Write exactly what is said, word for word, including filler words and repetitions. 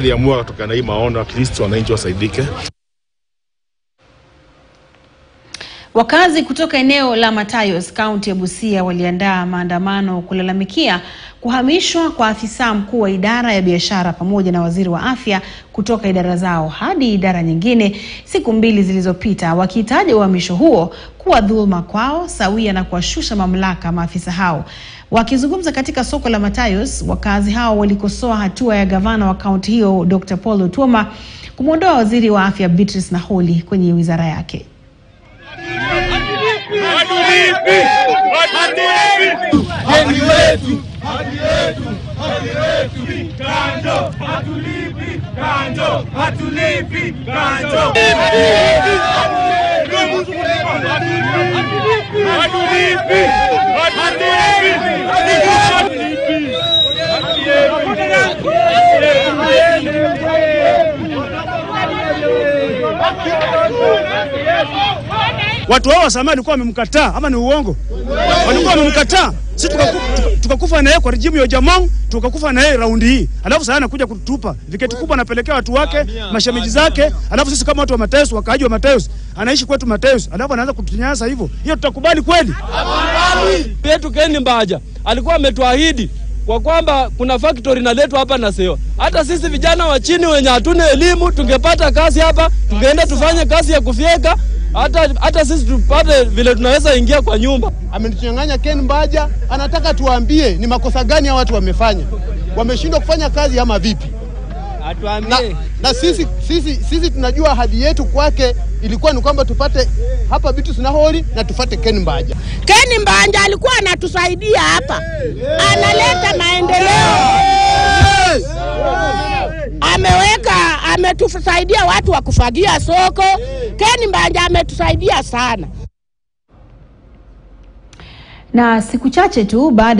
aliamua kutoka na hii maono at least wananchi wasaidike. Wakazi kutoka eneo la Matayos, kaunti ya Busia waliandaa maandamano kulalamikia kuhamishwa kwa afisa mkuu wa idara ya biashara pamoja na waziri wa afya kutoka idara zao hadi idara nyingine siku mbili zilizopita, wakitaja uhamisho huo kuwa dhulma kwao sawia na kuwashusha mamlaka maafisa hao. Wakizungumza katika soko la Matayos, wakazi hao walikosoa hatua ya gavana wa kaunti hiyo Doctor Paul Otuoma kumwondoa waziri wa afya Beatrice Naholi kwenye wizara yake. Hatulipi! Hatulipi! Hatulipi! Hatulipi! Kanjo! Hatulipi! Kanjo! Hatulipi! Kanjo! Hatulipi! Hatulipi! Watu hao wasema walikuwa wamemkataa ama ni uongo? Walikuwa wamemkataa. Sisi tukakufa tukakufa na yeye kwa regime ya Jamong, tukakufa na yeye raundi hii. Alafu sasa anakuja kutupa. Viketi kubwa anapelekea watu wake, mashemeji zake. Alafu sisi kama watu wa Matayos, wakaaji wa Matayos, anaishi kwetu Matayos. Alafu anaanza kutunyanyasa hivyo. Hiyo tutakubali kweli? Hapana. Yetu Ken Mbaja alikuwa ametuahidi kwa kwamba kuna factory inaletwa hapa na seo. Hata sisi vijana wa chini wenye hatuna elimu tungepata kazi hapa, tungeenda tufanye kazi ya kufyeka. Hata hata sisi tupate vile tunaweza ingia kwa nyumba. Amenitunyang'anya Ken Mbaja, anataka tuambie ni makosa gani ya watu wamefanya. Wameshindwa kufanya kazi ama vipi? Atuambie. Na, na sisi sisi sisi tunajua ahadi yetu kwake ilikuwa ni kwamba tupate hapa Beatrice Naholi na tufate Ken Mbaja. Ken Mbaja alikuwa anatusaidia hapa. Analeta maendeleo. Ameweka ametusaidia watu wa kufagia soko. Ken Mbaja ametusaidia sana. Na siku chache tu baada